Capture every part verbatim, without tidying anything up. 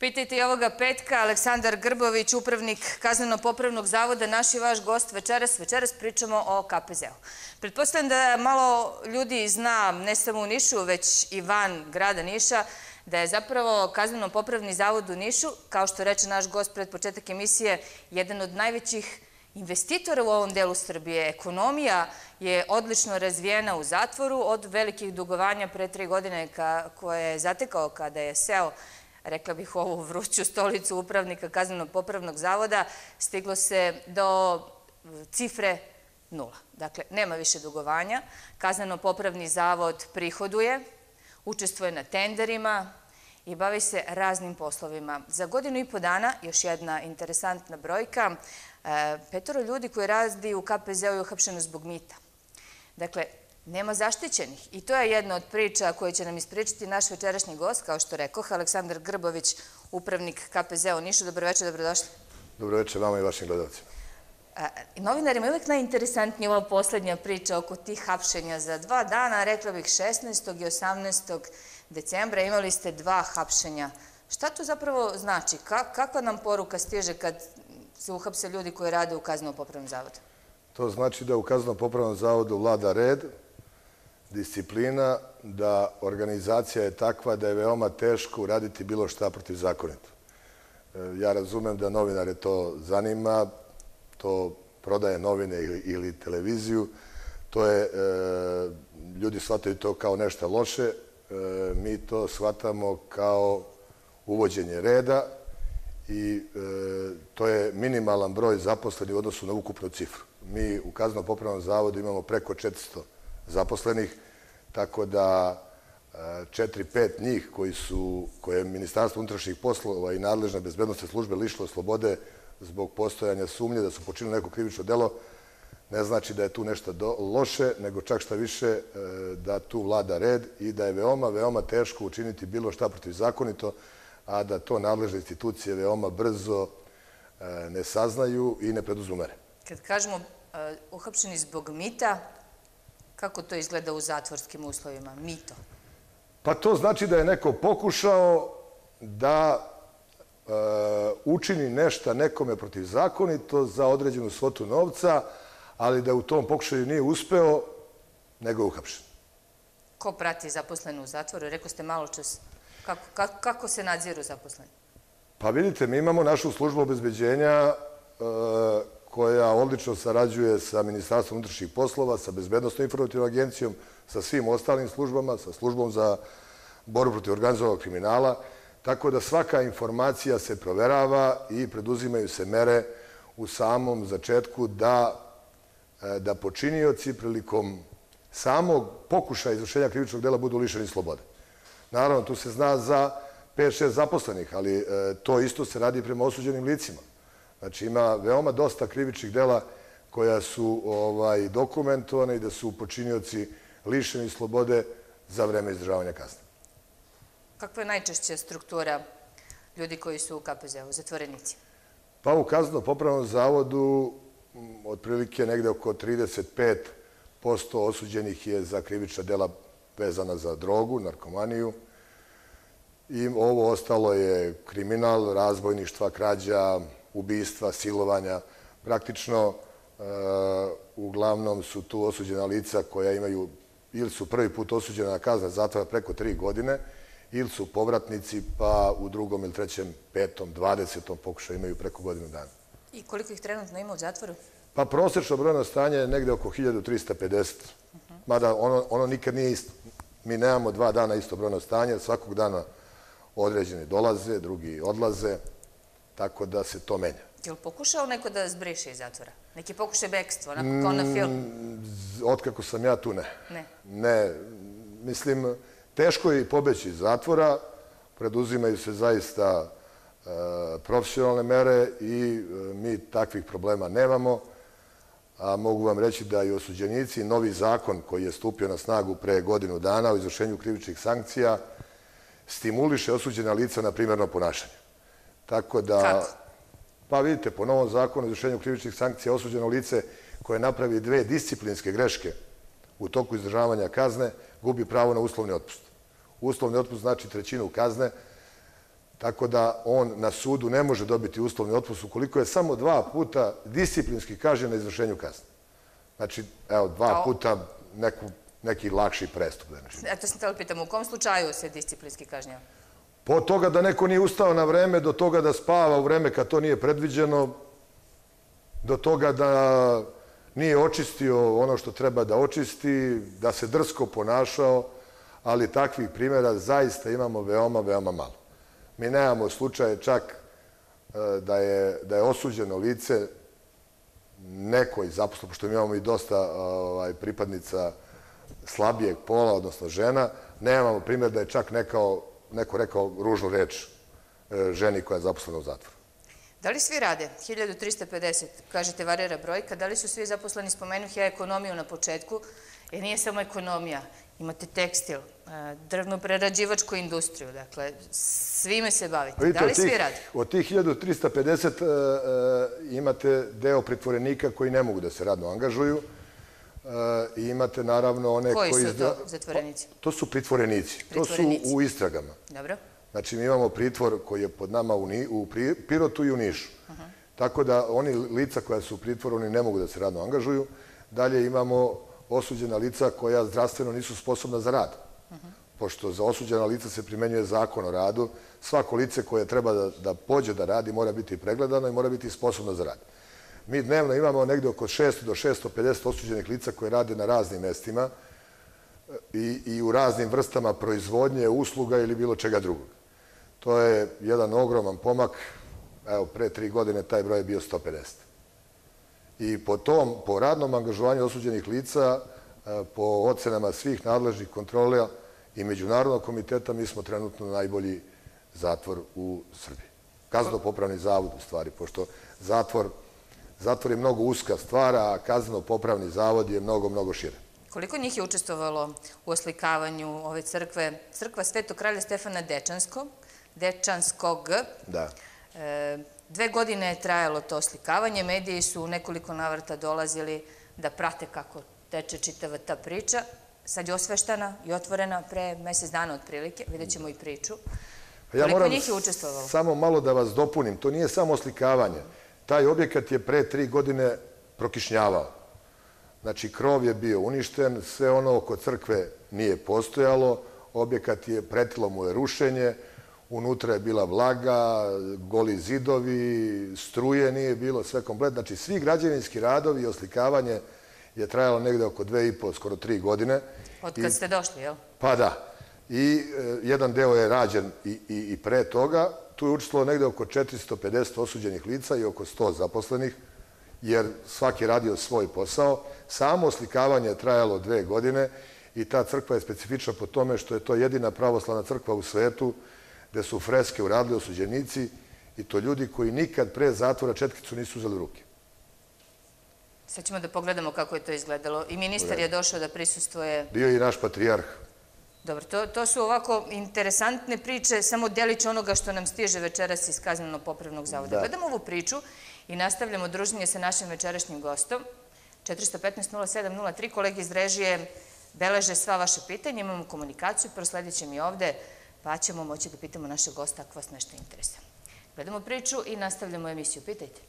Pitajte i ovoga petka. Aleksandar Grbović, upravnik Kazneno-popravnog zavoda, naš i vaš gost večeras. Večeras pričamo o K P Z-u. Pretpostavljam da malo ljudi zna, ne samo u Nišu, već i van grada Niša, da je zapravo Kazneno-popravni zavod u Nišu, kao što reče naš gost pred početak emisije, jedan od najvećih investitora u ovom delu Srbije. Ekonomija je odlično razvijena u zatvoru od velikih dugovanja pre tri godine koje je zatekao kada je seo, rekla bih, ovu vruću stolicu upravnika Kazneno-popravnog zavoda, stiglo se do cifre nula. Dakle, nema više dugovanja. Kazneno-popravni zavod prihoduje, učestvuje na tenderima i bavi se raznim poslovima. Za godinu i po dana, još jedna interesantna brojka, petoro ljudi koji radi u K P Z-u je uhapšeno zbog mita. Dakle, nema zaštićenih. I to je jedna od priča koje će nam ispričati naš večerašnji gost, kao što rekoh, Aleksandar Grbović, upravnik K P Z-a u Nišu. Dobro večer, dobrodošli. Dobro večer vama i vašim gledalcima. Novinarima je uvek najinteresantnija ova poslednja priča oko tih hapšenja. Za dva dana, rekla bih šesnaestog i osamnaestog decembra, imali ste dva hapšenja. Šta to zapravo znači? Kakva nam poruka stiže kad se uhapse ljudi koji rade u Kazneno-popravnom zavodu? To znači da u Kazneno-popravnom zavodu vlada red, disciplina, da organizacija je takva da je veoma teško uraditi bilo šta protivzakonito. Ja razumem da novinare to zanima, to prodaje novine ili televiziju, to je, ljudi shvataju to kao nešto loše, mi to shvatamo kao uvođenje reda i to je minimalan broj zaposlenih u odnosu na ukupnu cifru. Mi u Kazneno-popravnom zavodu imamo preko četiristo zaposlenih, tako da četiri pet njih koji su, koje je Ministarstvo unutrašnjih poslova i nadležne bezbednosne službe lišilo slobode zbog postojanja sumnje da su počinili neko krivično delo, ne znači da je tu nešto loše, nego čak šta više da tu vlada red i da je veoma, veoma teško učiniti bilo šta protivzakonito, a da to nadležne institucije veoma brzo ne saznaju i ne preduzmu mere. Kad kažemo uhapšeni zbog mita, kako to izgleda u zatvorskim uslovima? Mito? Pa to znači da je neko pokušao da učini nešto nekome protivzakonito za određenu svotu novca, ali da u tom pokušaju nije uspeo, nego je uhapšen. Ko prati zaposlene u zatvoru? Rekao ste malo čas. Kako se nadziru zaposleni? Pa vidite, mi imamo našu službu obezbeđenja koja odlično sarađuje sa Ministarstvom unutrašnjih poslova, sa Bezbednosno informativnom agencijom, sa svim ostalim službama, sa službom za borbu protiv organizovanog kriminala, tako da svaka informacija se proverava i preduzimaju se mere u samom začetku da, da počinioci prilikom samog pokušaja izvršenja krivičnog dela budu lišeni slobode. Naravno, tu se zna za pet šest zaposlenih, ali to isto se radi prema osuđenim licima. Znači, ima veoma dosta krivičnih dela koja su dokumentovane i da su počinioci lišeni slobode za vreme izdržavanja kazne. Kakva je najčešća struktura ljudi koji su u K P Z-u, zatvorenici? Pa u Kazneno-popravnom zavodu otprilike negde oko trideset pet posto osuđenih je za krivična dela vezana za drogu, narkomaniju. I ovo ostalo je kriminal, razbojništva, krađa, ubistva, silovanja. Praktično, uglavnom su tu osuđena lica koja imaju, ili su prvi put osuđena na kaznu zatvora preko tri godine, ili su povratnici, pa u drugom ili trećem, petom, dvadesetom pokušaju imaju preko godinu dana. I koliko ih trenutno ima u zatvoru? Pa prosečno brojno stanje je negde oko hiljadu trista pedeset. Mada ono nikad nije isto. Mi nemamo dva dana isto brojno stanje, svakog dana određeni dolaze, drugi odlaze, tako da se to menja. Je li pokušao neko da zbriše iz zatvora? Neki pokušaj bekstvo, onako kao na film? Otkako sam ja tu, ne. Ne? Ne. Mislim, teško je i pobeći iz zatvora, preduzimaju se zaista profesionalne mere i mi takvih problema nemamo, a mogu vam reći da i osuđenici, novi zakon koji je stupio na snagu pre godinu dana o izvršenju krivičnih sankcija, stimuliše osuđena lica na primerno ponašanje. Tako da... Kako? Pa vidite, po novom zakonu o izvršenju krivičnih sankcija osuđeno lice koje napravi dve disciplinske greške u toku izdržavanja kazne gubi pravo na uslovni otpust. Uslovni otpust znači trećinu kazne, Tako da on na sudu ne može dobiti uslovni otpust ukoliko je samo dva puta disciplinski kažnjen na izvršenju kazne. Znači, evo, dva puta neki lakši prestup. Eto sam htjela pitam, u kom slučaju se disciplinski kažnjava? Po toga da neko nije ustao na vreme, do toga da spava u vreme kad to nije predviđeno, do toga da nije očistio ono što treba da očisti, da se drsko ponašao, ali takvih primjera zaista imamo veoma, veoma malo. Mi nemamo slučaje čak da je osuđeno lice neko iz zaposla, pošto mi imamo i dosta pripadnica slabijeg pola, odnosno žena, nemamo primjer da je čak neko rekao ružnu reč ženi koja je zaposlena u zatvoru. Da li svi rade? hiljadu trista pedeset, kažete varira brojka, da li su svi zaposleni, spomenuh ja ekonomiju na početku, jer nije samo ekonomija, imate tekstil, drvno-prerađivačku industriju, dakle, svime se bavite. Da li svi rade? Od tih hiljadu trista pedeset imate deo pritvorenika koji ne mogu da se radno angažuju i imate naravno one koji... Koji su to zatvorenici? To su pritvorenici. To su u istragama. Dobro. Znači, mi imamo pritvor koji je pod nama u Pirotu i u Nišu. Tako da oni lica koja su u pritvoru, oni ne mogu da se radno angažuju. Dalje imamo osuđena lica koja zdravstveno nisu sposobna za rad. Pošto za osuđena lica se primenjuje zakon o radu, svako lice koje treba da pođe da radi mora biti pregledano i mora biti sposobno za rad. Mi dnevno imamo negde oko šesto do šesto pedeset osuđenih lica koje rade na raznim mestima i u raznim vrstama proizvodnje, usluga ili bilo čega drugog. To je jedan ogroman pomak. Evo, pre tri godine taj broj je bio sto pedeset. I po tom, po radnom angažovanju osuđenih lica, po ocenama svih nadležnih kontrola i Međunarodnog komiteta, mi smo trenutno najbolji zatvor u Srbiji. Kazneno-popravni zavod, u stvari, pošto zatvor je mnogo uska stvar, a kazneno-popravni zavod je mnogo, mnogo šire. Koliko njih je učestvovalo u oslikavanju ove crkve? Crkva Svetog kralja Stefana Dečanskog, Dečanskog. Da. Dve godine je trajalo to oslikavanje, mediji su u nekoliko navrata dolazili da prate kako teče čitava ta priča. Sad je osveštana i otvorena pre mesec dana otprilike, vidjet ćemo i priču. Koliko njih je učestvovalo? Ja moram samo malo da vas dopunim, to nije samo oslikavanje. Taj objekat je pre tri godine prokišnjavao. Znači, krov je bio uništen, sve ono oko crkve nije postojalo, objekat je, pretilo mu je rušenje, unutra je bila vlaga, goli zidovi, struje nije bilo, sve komplet. Znači, svi građevinski radovi i oslikavanje je trajalo negde oko dve i po, skoro tri godine. Od kad ste došli, jel? Pa da. I jedan deo je rađen i pre toga. Tu je učestvovalo negde oko četiristo pedeset osuđenih lica i oko sto zaposlenih, jer svaki je radio svoj posao. Samo oslikavanje je trajalo dve godine i ta crkva je specifična po tome što je to jedina pravoslavna crkva u svetu gde su freske uradili osuđenici i to ljudi koji nikad pre zatvora četkicu nisu uzeli u ruke. Sad ćemo da pogledamo kako je to izgledalo. I ministar je došao da prisustvuje... Bio je i naš patrijarh. Dobro, to su ovako interesantne priče, samo delić onoga što nam stiže večeras iz Kazneno-popravnog zavoda. Gledamo ovu priču i nastavljamo druženje sa našim večerašnjim gostom. četiristo petnaest nula sedam nula tri, kolege iz režije beleže sva vaše pitanja, imamo komunikaciju, prosledit će mi ovde, pa ćemo moći da pitamo našeg gosta ako vas nešto interesuje. Gledamo priču i nastavljamo emisiju. Pitajte.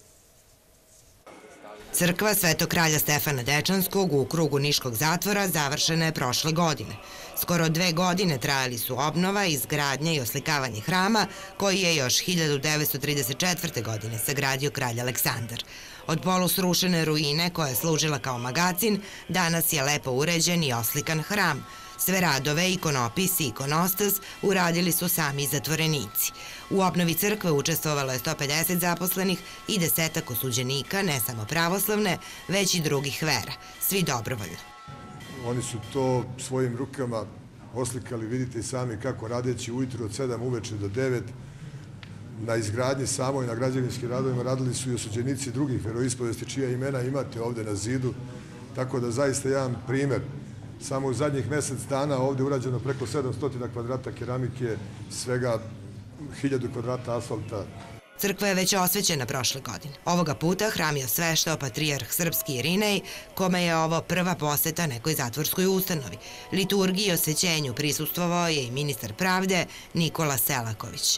Crkva Svetog kralja Stefana Dečanskog u krugu Niškog zatvora završena je prošle godine. Skoro dve godine trajali su obnova, izgradnja i oslikavanje hrama, koji je još hiljadu devetsto trideset četvrte. godine sagradio kralj Aleksandar. Od polusrušene ruine koja je služila kao magacin, danas je lepo uređen i oslikan hram. Sve radove, ikonopis i ikonostas uradili su sami zatvorenici. U obnovi crkve učestvovalo je sto pedeset zaposlenih i desetak osuđenika, ne samo pravoslavne, već i drugih vera, svi dobrovoljno. Oni su to svojim rukama oslikali, vidite i sami kako radeći ujutru od sedam uveče do devet. Na izgradnji samoj, na građevinskim radovima radili su i osuđenici drugih veroispovesti čija imena imate ovde na zidu. Tako da zaista jedan primer. Samo u zadnjih mesec dana ovde je urađeno preko sedamsto kvadrata keramike, svega hiljadu kvadrata asfalta. Crkva je već osvećena prošle godine. Ovoga puta hram je osveštao patrijarh srpski Irinej, kome je ovo prva poseta nekoj zatvorskoj ustanovi. Liturgiji i osvećenju prisustvovao je i ministar pravde Nikola Selaković.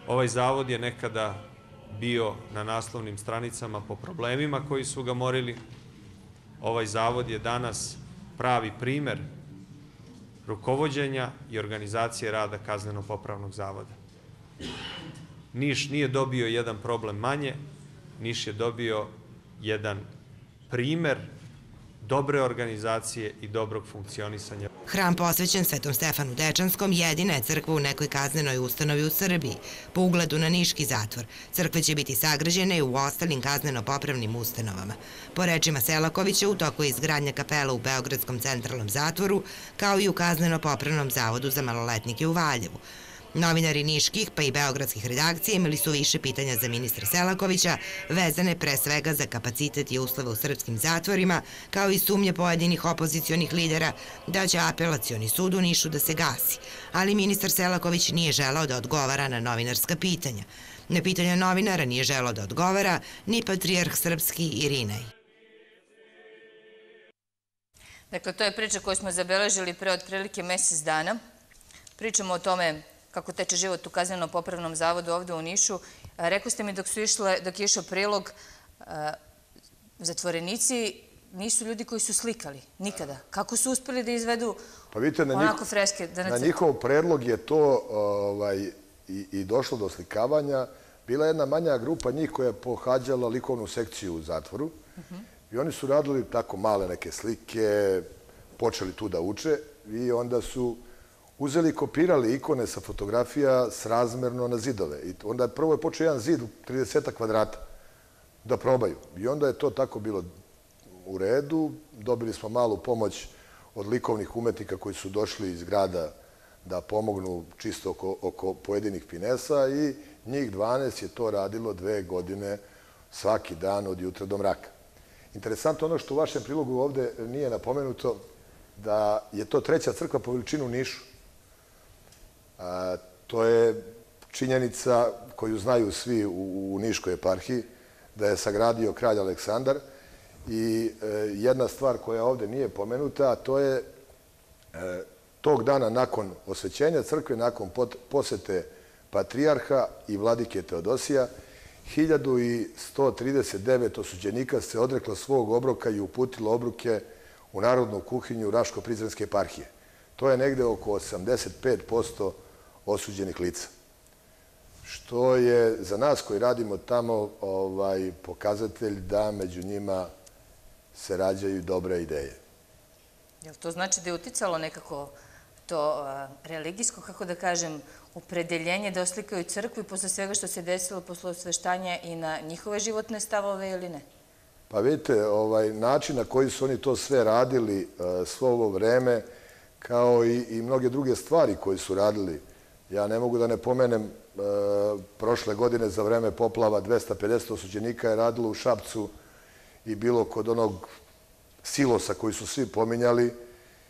Ovaj zavod je nekada bio na naslovnim stranicama po problemima koji su ga morili. Ovaj zavod je danas pravi primer rukovođenja i organizacije rada Kazneno-popravnog zavoda. Niš nije dobio jedan problem manje, Niš je dobio jedan primer dobre organizacije i dobrog funkcionisanja. Hram posvećen Svetom Stefanu Dečanskom jedina je crkva u nekoj kaznenoj ustanovi u Srbiji. Po ugledu na niški zatvor, crkve će biti sagrađene i u ostalim kazneno-popravnim ustanovama. Po rečima Selakovića, u toku je izgradnja kapela u Beogradskom centralnom zatvoru, kao i u Kazneno-popravnom zavodu za maloletnike u Valjevu. Novinari niških pa i beogradskih redakcija imali su više pitanja za ministra Selakovića, vezane pre svega za kapacitet i uslove u srpskim zatvorima, kao i sumnje pojedinih opozicionih lidera da će apelacioni sud u Nišu da se gasi. Ali ministar Selaković nije želeo da odgovara na novinarska pitanja. Na pitanja novinara nije želeo da odgovara ni patrijarh srpski Irinej. Dakle, to je priča koju smo zabeležili pre otprilike mesec dana. Pričamo o tome kako teče život u Kazneno-popravnom zavodu ovde u Nišu. Rekli ste mi dok, su išle, dok je išao prilog, zatvorenici nisu ljudi koji su slikali, nikada. Kako su uspeli da izvedu pa vidite, na onako freske? Da na njihov predlog je to ovaj, i, i došlo do slikavanja. Bila je jedna manja grupa njih koja je pohađala likovnu sekciju u zatvoru. Uh-huh. I oni su radili tako male neke slike, počeli tu da uče i onda su uzeli i kopirali ikone sa fotografija srazmerno na zidove. I onda je prvo je počeo jedan zid u trideset kvadrata da probaju. I onda je to tako bilo u redu. Dobili smo malu pomoć od likovnih umetnika koji su došli iz grada da pomognu čisto oko, oko pojedinih finesa i njih dvanaest je to radilo dve godine svaki dan od jutra do mraka. Interesantno ono što u vašem prilogu ovde nije napomenuto, da je to treća crkva po veličinu u Nišu. A, to je činjenica koju znaju svi u, u Niškoj eparhiji, da je sagradio kralj Aleksandar. I e, jedna stvar koja ovde nije pomenuta, a to je e, tog dana nakon osvećenja crkve, nakon pot, posete patrijarha i vladike Teodosija, hiljadu sto trideset devet osuđenika se odreklo svog obroka i uputilo obruke u narodnu kuhinju Raško-Prizrenske eparhije. To je negde oko osamdeset pet posto osuđenih lica. Što je za nas koji radimo tamo ovaj, pokazatelj da među njima se rađaju dobre ideje. Jel to znači da je uticalo nekako to religijsko, kako da kažem, opredeljenje da oslikaju crkvu i posle svega što se desilo posle osveštanja i na njihove životne stavove ili ne? Pa vidite, ovaj, način na koji su oni to sve radili svo ovo vreme, kao i, i mnoge druge stvari koje su radili. Ja ne mogu da ne pomenem, e, prošle godine za vreme poplava dvesta pedeset osuđenika je radilo u Šapcu i bilo kod onog silosa koji su svi pominjali, e,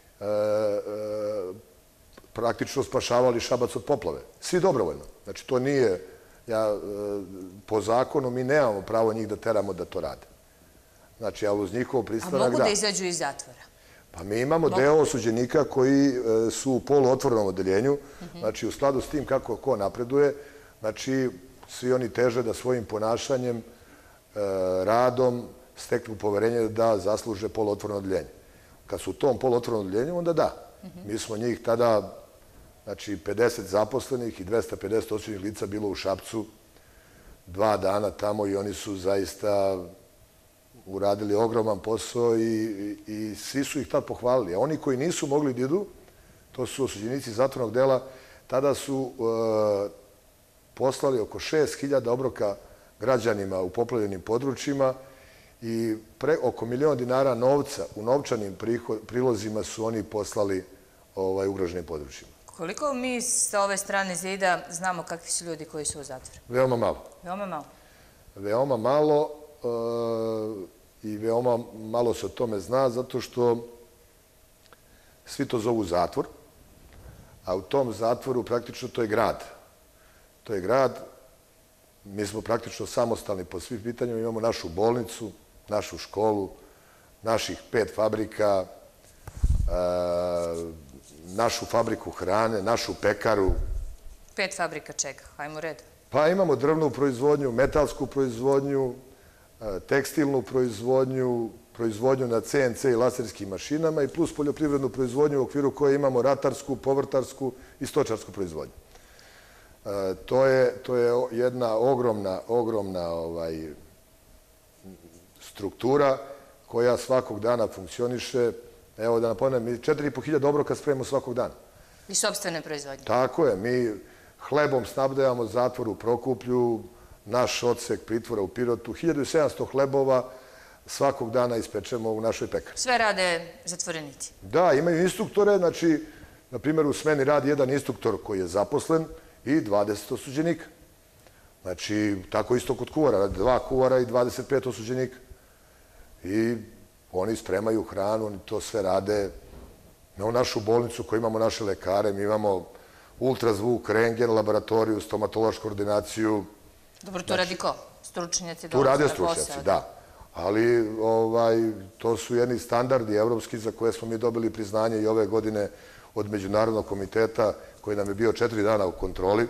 e, praktično spašavali Šabac od poplave. Svi dobrovoljno. Znači, to nije, ja, e, po zakonu mi nemamo pravo njih da teramo da to rade. Znači, ali uz njihov pristanak da. A mogu da izađu iz zatvora? Pa mi imamo deo osuđenika koji su u poluotvorenom odeljenju, znači u skladu s tim kako ko napreduje, znači svi oni teže da svojim ponašanjem, radom steknu poverenje da zasluže poluotvoreno odeljenje. Kad su u tom poluotvorenom odeljenju, onda da. Mi smo njih tada, znači pedeset zaposlenih i dvesta pedeset osuđenih lica bilo u Šapcu dva dana tamo i oni su zaista uradili ogroman posao i, i, i svi su ih tad pohvalili. A oni koji nisu mogli da idu, to su osuđenici zatvornog dela, tada su e, poslali oko šest hiljada obroka građanima u poplavljenim područjima i pre, oko milion dinara novca u novčanim prihod, prilozima su oni poslali ovaj, ugroženim područjima. Koliko mi sa ove strane zida znamo kakvi su ljudi koji su u zatvoru? Veoma malo. Veoma malo? Veoma malo. I veoma malo se o tome zna, zato što svi to zovu zatvor, a u tom zatvoru praktično to je grad. To je grad, mi smo praktično samostalni po svih pitanjima, imamo našu bolnicu, našu školu, naših pet fabrika, našu fabriku hrane, našu pekaru. Pet fabrika čega? Hajmo red. Pa imamo drvnu proizvodnju, metalsku proizvodnju, tekstilnu proizvodnju, proizvodnju na ce en ce i laserskim mašinama i plus poljoprivrednu proizvodnju u okviru koje imamo ratarsku, povrtarsku i stočarsku proizvodnju. To je, to je jedna ogromna, ogromna ovaj, struktura koja svakog dana funkcioniše. Evo da napomenem, mi četiri i po hiljade obroka spremimo svakog dana. I sopstvene proizvodnje. Tako je, mi hlebom snabdevamo zatvor u Prokuplju, naš odsek pritvora u Pirotu, hiljadu sedamsto hlebova svakog dana ispečemo u našoj pekari. Sve rade zatvorenici? Da, imaju instruktore, znači, na primjer, u smeni radi jedan instruktor koji je zaposlen i dvadeset osuđenika. Znači, tako isto kod kuvara, radi dva kuvara i dvadeset pet osuđenika. I oni spremaju hranu, oni to sve rade. Imamo našu bolnicu koju imamo naše lekare, mi imamo ultrazvuk, rengen, laboratoriju, stomatološku ordinaciju. Dobro, to radi ko? Stručnjaci? Tu rade stručnjaci, da. Ali to su jedni standardi evropski za koje smo mi dobili priznanje i ove godine od Međunarodnog komiteta koji nam je bio četiri dana u kontroli.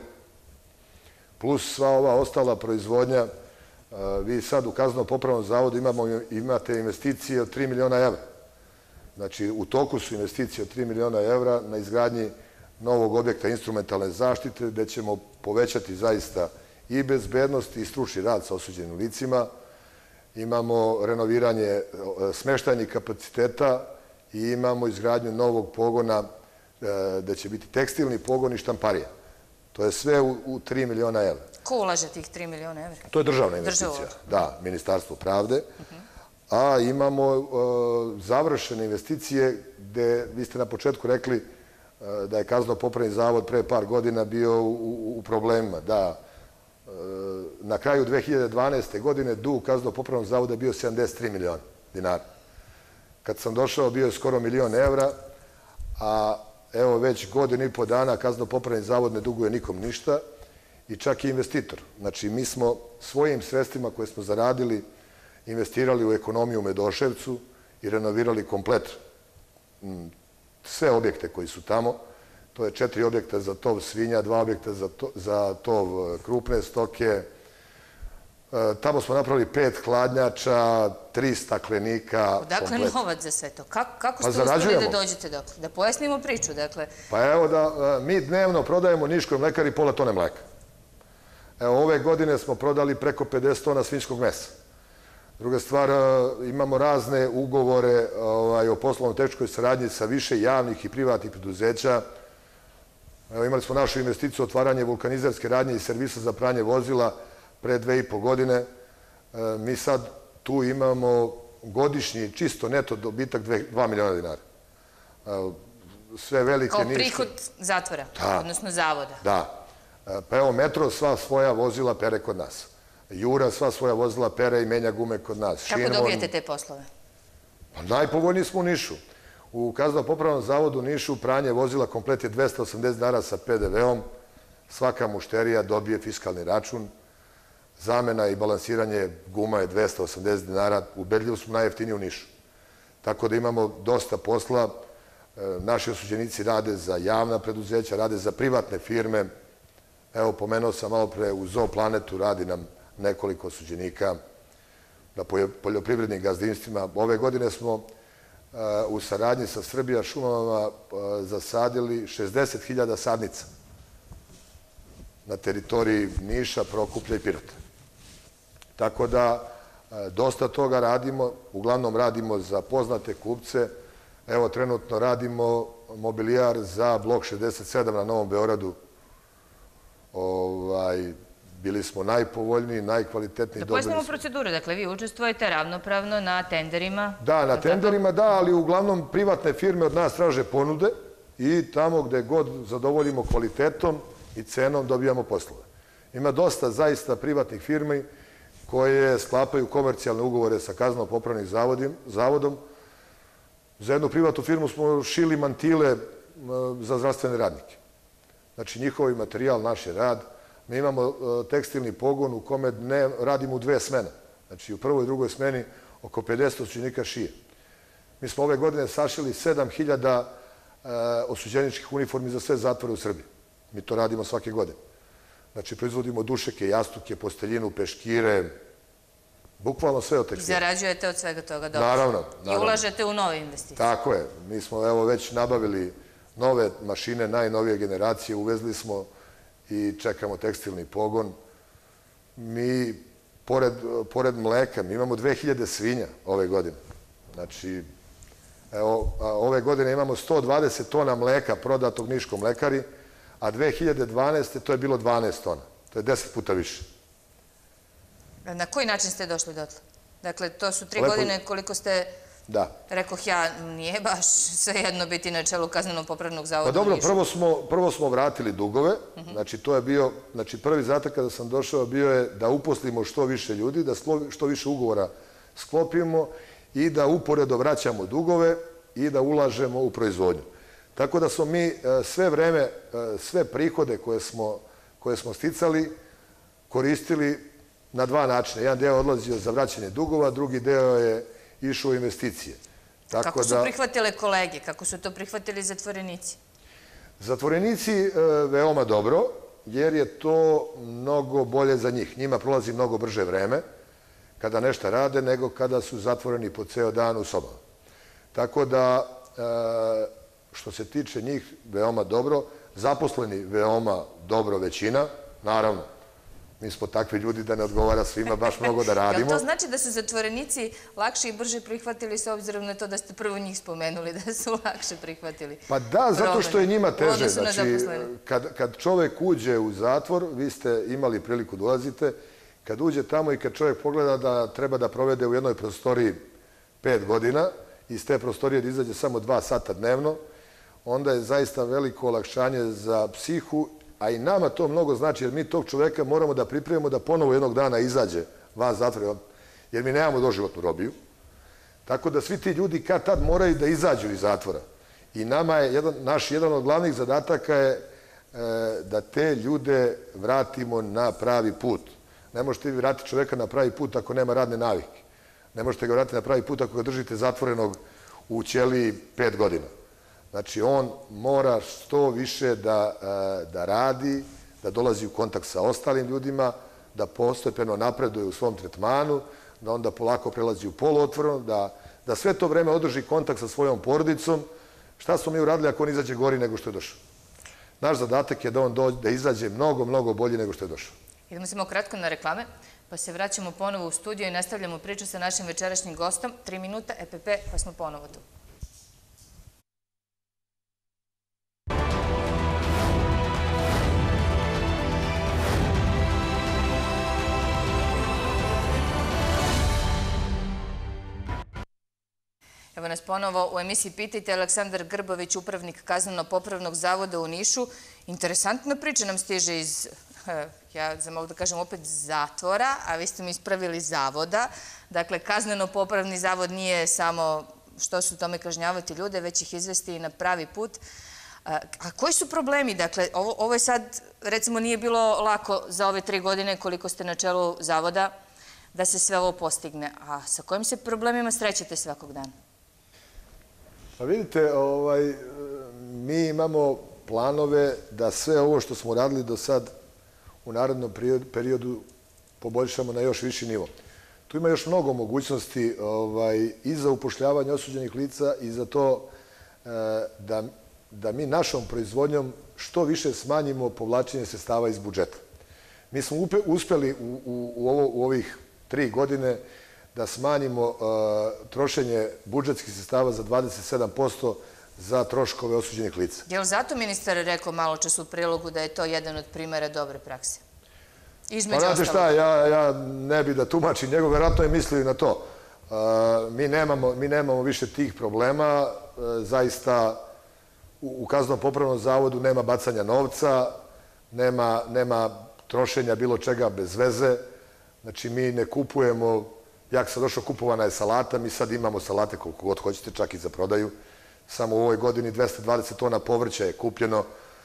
Plus sva ova ostala proizvodnja. Vi sad u Kazneno-popravnom zavodu imate investicije od tri miliona evra. Znači, u toku su investicije od tri miliona evra na izgradnji novog objekta instrumentalne zaštite, gde ćemo povećati zaista i bezbednost i stručni rad sa osuđenim licima. Imamo renoviranje smeštajnih kapaciteta i imamo izgradnju novog pogona gde će biti tekstilni pogon i štamparija. To je sve u tri miliona evra. Ko ulaže tih tri miliona evra? To je državna investicija. Da, Ministarstvo pravde. A imamo završene investicije gde, vi ste na početku rekli da je Kazneno-popravni zavod pre par godina bio u problemima. Da, na kraju dve hiljade dvanaeste. godine dug Kazneno-popravnog zavoda je bio sedamdeset tri miliona dinara. Kad sam došao bio je skoro milion evra, a evo već godinu i po dana Kazneno-popravni zavod ne duguje nikom ništa i čak i investitor. Znači, mi smo svojim sredstvima koje smo zaradili investirali u ekonomiju u Medoševcu i renovirali komplet sve objekte koji su tamo. To je četiri objekta za tov svinja, dva objekta za tov krupne stoke. Tamo smo napravili pet hladnjača, tri staklenika. Odakle novac za sve to? Kako ste uspeli da dođete do... Da pojasnimo priču, dakle. Pa evo da mi dnevno prodajemo Niškoj mlekari pola tone mleka. Evo, ove godine smo prodali preko pedeset tona svinjskog mesa. Druga stvar, imamo razne ugovore o poslovno-tehničkoj saradnji sa više javnih i privatnih preduzeća. Imali smo našu investiciju otvaranje vulkanizerske radnje i servisa za pranje vozila pre dve i po godine. Mi sad tu imamo godišnji čisto neto dobitak dva miliona dinara. Sve velike Kao niške... prihod zatvora, odnosno zavoda. Da. Pa evo, Metro sva svoja vozila pere kod nas. Jura sva svoja vozila pere i menja gume kod nas. Kako dobijete te poslove? Najpovoljniji smo u Nišu. U Kazneno-popravnom zavodu u Nišu pranje vozila komplet je dvesta osamdeset dinara sa pe de veom. Svaka mušterija dobije fiskalni račun. Zamena i balansiranje guma je dvesta osamdeset dinara. Ubedljivo smo najjeftiniji u Nišu. Tako da imamo dosta posla. Naši osuđenici rade za javna preduzeća, rade za privatne firme. Evo, pomenuo sam malo pre, u Zooplanetu radi nam nekoliko osuđenika na poljoprivrednim gazdinstvima. Ove godine smo u saradnji sa Srbija šumama zasadili šezdeset hiljada sadnica na teritoriji Niša, Prokuplja i Pirota. Tako da, dosta toga radimo, uglavnom radimo za poznate kupce. Evo, trenutno radimo mobilijar za blok šezdeset sedam na Novom Beogradu. Bili smo najpovoljniji, najkvalitetniji. Da pojasnimo proceduru, dakle vi učestvujete ravnopravno na tenderima? Da, na tenderima da, ali uglavnom privatne firme od nas traže ponude i tamo gde god zadovoljimo kvalitetom i cenom dobijamo poslove. Ima dosta zaista privatnih firmi koje sklapaju komercijalne ugovore sa Kazneno-popravnim zavodom. Za jednu privatnu firmu smo šili mantile za zdravstvene radnike. Znači, njihovi materijal, naš je rad. Mi imamo tekstilni pogon u kome radimo u dve smene. Znači, u prvoj i drugoj smeni oko pedeset osuđenika šije. Mi smo ove godine sašili sedam hiljada osuđeničkih uniformi za sve zatvore u Srbiji. Mi to radimo svake godine. Znači, proizvodimo dušeke, jastuke, posteljinu, peškire, bukvalno sve od tekstila. I zarađujete od svega toga dobro. Naravno. I ulažete u nove investicije. Tako je. Mi smo evo već nabavili nove mašine, najnovije generacije, uvezli smo i čekamo tekstilni pogon. Mi, pored mleka, mi imamo dve hiljade svinja ove godine. Znači, evo, ove godine imamo sto dvadeset tona mleka prodatog Niškom mlekari, a dve hiljade dvanaeste. to je bilo dvanaest tona. To je deset puta više. Na koji način ste došli dotle? Dakle, to su tri godine koliko ste, rekoh ja, nije baš svejedno biti na čelu Kazneno-popravnog zavoda u Nišu. Pa dobro, prvo smo vratili dugove. Znači, to je bio, znači, prvi zadatak kada sam došao bio je da uposlimo što više ljudi, da što više ugovora sklopimo i da uporedo vraćamo dugove i da ulažemo u proizvodnju. Tako da smo mi sve vreme, sve prihode koje smo sticali, koristili na dva načina. Jedan deo odlazio za vraćanje dugova, drugi deo je išao u investicije. Kako su prihvatile kolege? Kako su to prihvatili zatvorenici? Zatvorenici veoma dobro, jer je to mnogo bolje za njih. Njima prolazi mnogo brže vreme kada nešto rade nego kada su zatvoreni po ceo dan u sobama. Tako da, što se tiče njih, veoma dobro. Zaposleni veoma dobro većina, naravno. Mi smo takvi ljudi da ne odgovara svima baš mnogo da radimo. Jel to znači da su zatvorenici lakše i brže prihvatili s obzirom na to da ste prvo njih spomenuli, da su lakše prihvatili? Pa da, zato što je njima teže. Znači, kad čovek uđe u zatvor, vi ste imali priliku da ulazite, kad uđe tamo i kad čovek pogleda da treba da provede u jednoj prostoriji pet godina, iz te prostorije da izađe samo dva sata dnevno, onda je zaista veliko olakšanje za psihu, a i nama to mnogo znači, jer mi tog čoveka moramo da pripremimo da ponovo jednog dana izađe van zatvora, jer mi nemamo doživotnu robiju. Tako da svi ti ljudi kad tad moraju da izađu iz zatvora. I nama je, naš jedan od glavnih zadataka je da te ljude vratimo na pravi put. Ne možete vi vratiti čoveka na pravi put ako nema radne navike. Ne možete ga vratiti na pravi put ako ga držite zatvorenog u ćeliji pet godina. Znači, on mora što više da radi, da dolazi u kontakt sa ostalim ljudima, da postepeno napreduje u svom tretmanu, da onda polako prelazi u poluotvoreno, da sve to vreme održi kontakt sa svojom porodicom. Šta smo mi uradili ako on izađe gori nego što je došao? Naš zadatak je da on da izađe mnogo, mnogo bolje nego što je došao. Idemo samo kratko na reklame, pa se vraćamo ponovo u studio i nastavljamo priču sa našim večerašnjim gostom. Tri minuta, E P P, pa smo ponovo tu. Evo nas ponovo u emisiji Pitajte. Aleksandar Grbović, upravnik Kazneno-popravnog zavoda u Nišu. Interesantna priča nam stiže iz, ja mogu da kažem opet, zatvora, a vi ste mi ispravili zavoda. Dakle, Kazneno-popravni zavod nije samo što su tome kažnjavati ljude, već ih izvesti i na pravi put. A koji su problemi? Dakle, ovo je sad, recimo, nije bilo lako za ove tri godine koliko ste na čelu zavoda da se sve ovo postigne. A sa kojim se problemima srećete svakog dana? Pa vidite, mi imamo planove da sve ovo što smo radili do sad u narednom periodu poboljšamo na još viši nivo. Tu ima još mnogo mogućnosti i za upošljavanje osuđenih lica i za to da mi našom proizvodnjom što više smanjimo povlačenje sredstava iz budžeta. Mi smo uspeli u ovih tri godine da smanjimo trošenje budžetskih sredstava za dvadeset sedam posto za troškove osuđenih lica. Je li zato ministar rekao malo čas u prilogu da je to jedan od primjera dobre prakse? Pa znate šta, ja ne bi da tumačim njegov, vjerojatno je mislio i na to. Mi nemamo više tih problema, zaista u Kazneno-popravnom zavodu nema bacanja novca, nema trošenja bilo čega bez veze, znači mi ne kupujemo. Ja kad sam došao, kupovana je salata, mi sad imamo salate koliko god hoćete, čak i za prodaju. Samo u ovoj godini dvesta dvadeset tona povrća je kupljeno,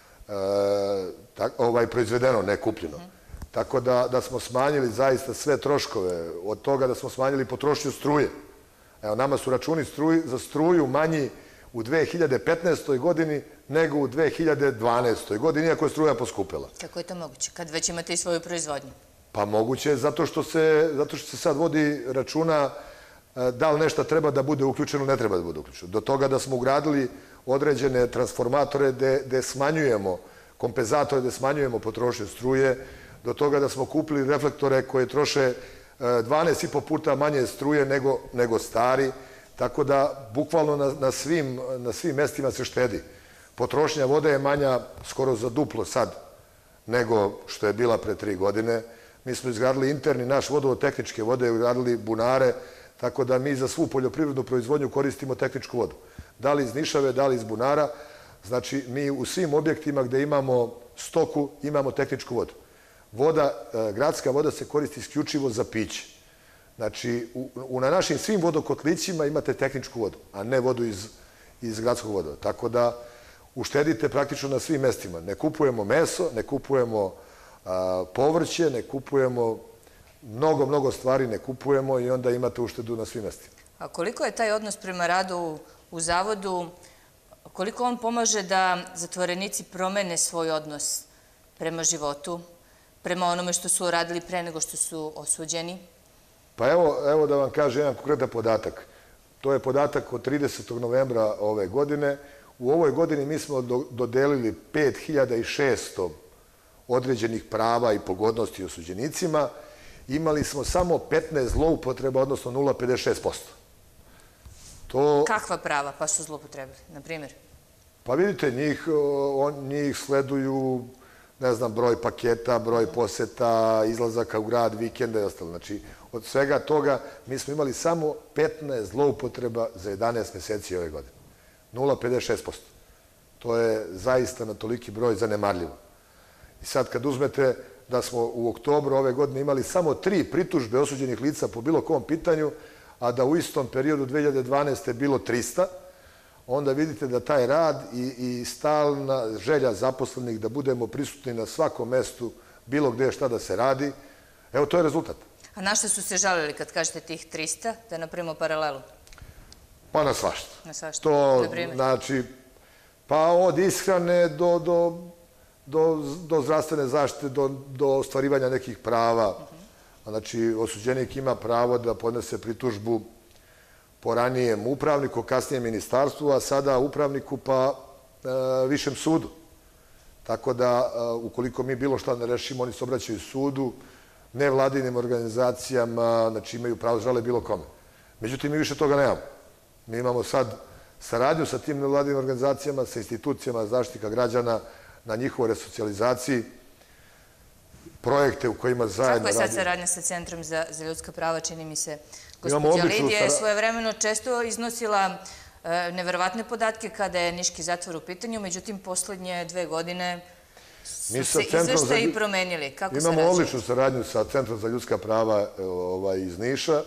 proizvedeno, ne kupljeno. Tako da smo smanjili zaista sve troškove, od toga da smo smanjili potrošnju struje. Evo, nama su računi za struju manji u dve hiljade petnaestoj godini nego u dve hiljade dvanaestoj godini, iako je struja poskupela. Kako je to moguće, kad već imate i svoju proizvodnju? Pa moguće je zato što se, zato što se sad vodi računa da li nešto treba da bude uključeno ili ne treba da bude uključeno. Do toga da smo ugradili određene transformatore gde smanjujemo kompenzatore, gde smanjujemo potrošnju struje, do toga da smo kupili reflektore koje troše dvanaest i po puta manje struje nego stari, tako da bukvalno na svim mestima se štedi. Potrošnja vode je manja skoro za duplo sad nego što je bila pre tri godine. Mi smo izgradili interni naš vodovod tehničke vode, izgradili bunare, tako da mi za svu poljoprivrednu proizvodnju koristimo tehničku vodu. Da li iz Nišave, da li iz bunara. Znači, mi u svim objektima gde imamo stoku imamo tehničku vodu. Voda, gradska voda se koristi isključivo za piće. Znači, na našim svim vodokotlićima imate tehničku vodu, a ne vodu iz gradskog voda. Tako da uštedite praktično na svim mestima. Ne kupujemo meso, ne kupujemo povrće, ne kupujemo mnogo, mnogo stvari ne kupujemo i onda imate uštedu na svim mestima. A koliko je taj odnos prema radu u zavodu, koliko on pomaže da zatvorenici promene svoj odnos prema životu, prema onome što su uradili pre nego što su osuđeni? Pa evo da vam kažem jedan konkretan podatak. To je podatak od tridesetog novembra ove godine. U ovoj godini mi smo dodelili pet hiljada šesto određenih prava i pogodnosti osuđenicima. Imali smo samo petnaest zloupotreba, odnosno nula zarez pedeset šest posto. Kakva prava pa su zloupotrebili, na primjer? Pa vidite, njih sleduju, ne znam, broj paketa, broj poseta, izlazaka u grad, vikenda i ostalo. Znači, od svega toga mi smo imali samo petnaest zloupotreba za jedanaest meseci ove godine. nula zarez pedeset šest posto. To je zaista na toliki broj zanemarljivo. I sad kad uzmete da smo u oktobru ove godine imali samo tri pritužbe osuđenih lica po bilo kom pitanju, a da u istom periodu dve hiljade dvanaeste je bilo trista, onda vidite da taj rad i stalna želja zaposlenih da budemo prisutni na svakom mestu, bilo gde šta da se radi, evo to je rezultat. A na što su se žalili kad kažete tih trista, da napravimo paralelu? Pa na svašta. Na svašta, To, na primjer? znači, pa od ishrane do do zdravstvene zaštite, do ostvarivanja nekih prava. Znači, osuđenik ima pravo da podnese pritužbu po ranijem upravniku, kasnije ministarstvu, a sada upravniku pa višem sudu. Tako da, ukoliko mi bilo šta ne rešimo, oni se obraćaju sudu, nevladinim organizacijama, znači imaju pravo žale bilo kome. Međutim, mi više toga nemamo. Mi imamo sad saradnju sa tim nevladinim organizacijama, sa institucijama zaštita građana, na njihovoj resocijalizaciji, projekte u kojima zajedno radimo. Kako je sad saradnja sa Centrom za ljudska prava, čini mi se, gospođa Lidija je svojevremeno često iznosila neverovatne podatke kada je Niški zatvor u pitanju, međutim, poslednje dve godine su se izveštaji promenili. Kako sarađujete? Imamo odličnu saradnju sa Centrom za ljudska prava iz Niša.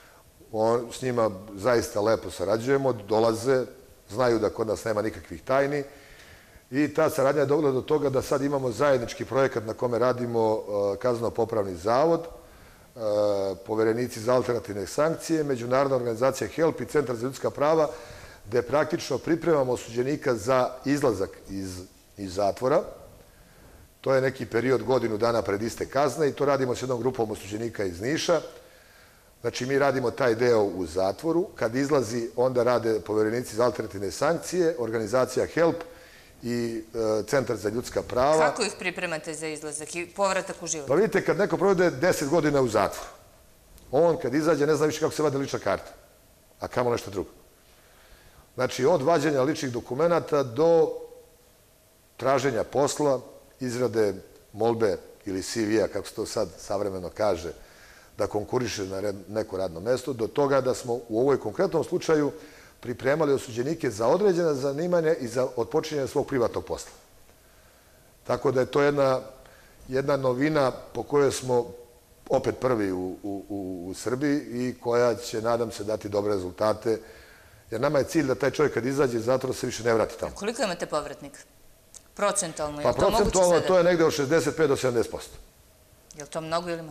S njima zaista lepo sarađujemo, dolaze, znaju da kod nas nema nikakvih tajni. I ta saradnja je dovela do toga da sad imamo zajednički projekat na kome radimo kazneno-popravni zavod, poverenici za alternativne sankcije, međunarodna organizacija HELP i Centar za ljudska prava, gde praktično pripremamo osuđenika za izlazak iz zatvora. To je neki period godinu dana pred iste kazne i to radimo s jednom grupom osuđenika iz Niša. Znači, mi radimo taj deo u zatvoru. Kad izlazi, onda rade poverenici za alternativne sankcije, organizacija HELP i Centar za ljudska prava. Kako ih pripremate za izlazak i povratak u život? Pa vidite, kad neko provede deset godina u zatvoru, on kad izađe ne zna više kako se vade lična karta, a kamo nešto drugo. Znači, od vađenja ličnih dokumenta do traženja posla, izrade molbe ili C V-a, kako se to sad savremeno kaže, da konkuriše na neko radno mesto, do toga da smo u ovoj konkretnom slučaju pripremali osuđenike za određena zanimanja i za otpočinjanje svog privatnog posla. Tako da je to jedna novina po kojoj smo opet prvi u Srbiji i koja će, nadam se, dati dobre rezultate, jer nama je cilj da taj čovjek kad izađe iz zatvora se više ne vrati tamo. Koliko imate povratnika? Procentualno, je Pa li to moguće sada? procentualno to je negde od šezdeset pet do sedamdeset posto. Je li to mnogo ili malo?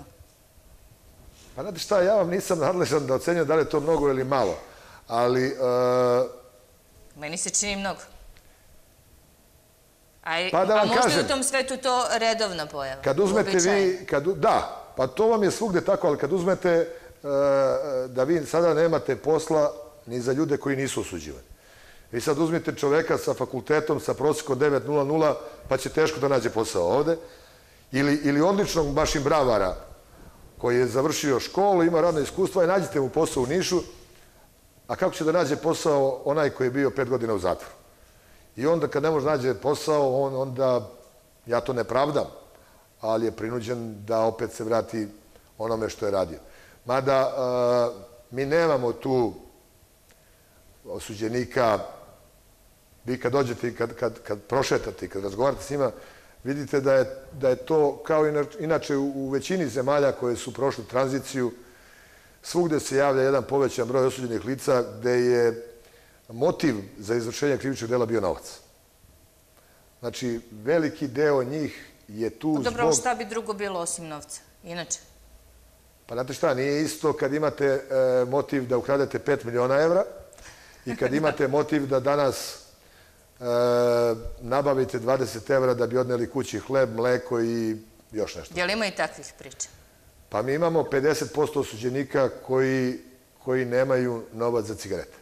Pa znate šta, ja vam nisam nadležan da ocenjujem da li je to mnogo ili malo, ali Meni se čini mnogo. Pa da A vam možda je kažem, u tom svetu to redovna pojava? kad uzmete vi, da, pa to vam je svugde tako, ali kad uzmete da vi sada nemate posla ni za ljude koji nisu osuđivani. Vi sad uzmite čoveka sa fakultetom, sa prosjekom devet zarez nula nula, pa će teško da nađe posao ovde, ili odličnog baš im bravara koji je završio školu, ima radno iskustvo i nađete mu posao u Nišu, a kako će da nađe posao onaj koji je bio pet godina u zatvoru? I onda kad ne može nađe posao, onda, ja to ne pravdam, ali je prinuđen da opet se vrati onome što je radio. Mada mi nemamo tu osuđenika, vi kad dođete i kad prošetate i kad razgovarate s njima, vidite da je to kao inače u većini zemalja koje su prošli tranziciju, svugde se javlja jedan povećan broj osuđenih lica gde je motiv za izvršenje krivičnog dela bio novac. Znači, veliki deo njih je tu zbog... Dobro, šta bi drugo bilo osim novca, inače? Pa znate šta, nije isto kad imate motiv da ukradete pet miliona evra i kad imate motiv da danas nabavite dvadeset evra da bi odneli kući hleb, mleko i još nešto. Je li ima i takvih priča? Pa mi imamo pedeset posto osuđenika koji nemaju novac za cigarete.